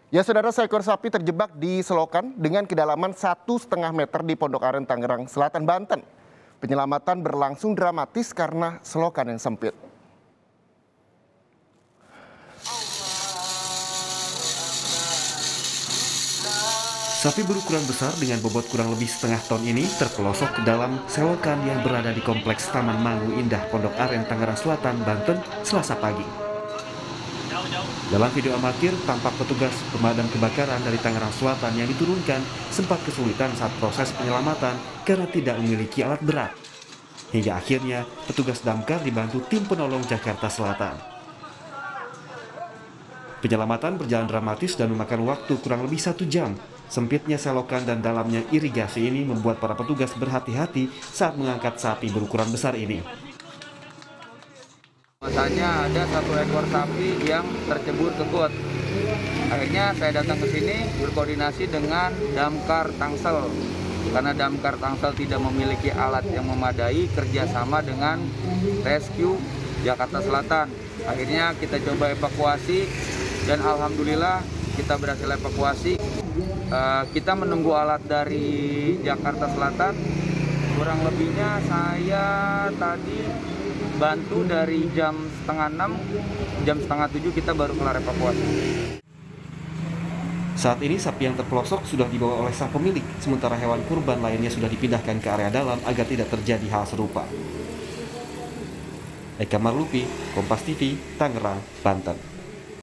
Ya saudara, seekor sapi terjebak di selokan dengan kedalaman 1,5 meter di Pondok Aren, Tangerang Selatan, Banten. Penyelamatan berlangsung dramatis karena selokan yang sempit. Sapi berukuran besar dengan bobot kurang lebih setengah ton ini terpelosok ke dalam selokan yang berada di Kompleks Taman Mangu Indah Pondok Aren, Tangerang Selatan, Banten, Selasa pagi. Dalam video amatir, tampak petugas pemadam kebakaran dari Tangerang Selatan yang diturunkan sempat kesulitan saat proses penyelamatan karena tidak memiliki alat berat. Hingga akhirnya, petugas damkar dibantu tim penolong Jakarta Selatan. Penyelamatan berjalan dramatis dan memakan waktu kurang lebih 1 jam. Sempitnya selokan dan dalamnya irigasi ini membuat para petugas berhati-hati saat mengangkat sapi berukuran besar ini. Masanya ada 1 ekor sapi yang tercebur ke got. Akhirnya saya datang ke sini berkoordinasi dengan Damkar Tangsel. Karena Damkar Tangsel tidak memiliki alat yang memadai, kerjasama dengan Rescue Jakarta Selatan. Akhirnya kita coba evakuasi dan alhamdulillah kita berhasil evakuasi. Kita menunggu alat dari Jakarta Selatan. Kurang lebihnya saya tadi bantu dari jam setengah 6, jam setengah 7 kita baru kelar evakuasi. Saat ini sapi yang terpelosok sudah dibawa oleh sang pemilik, sementara hewan kurban lainnya sudah dipindahkan ke area dalam agar tidak terjadi hal serupa. Eka Marlupi, Kompas TV, Tangerang, Banten.